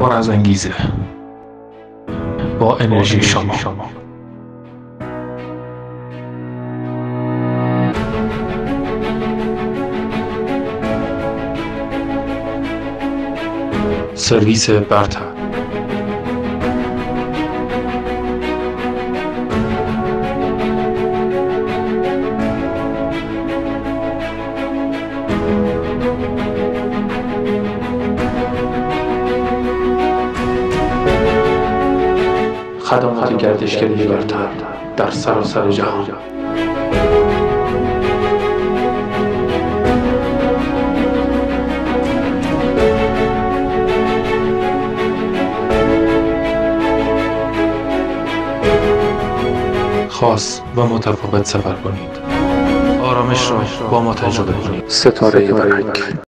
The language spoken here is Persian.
پر از انگیزه، با انرژی شما. سرویس برتر. خدمات گردشگری برتر در سراسر جهان. خاص و متفاوت سفر کنید. آرامش را با ما تجربه کنید. ستاره برنگ.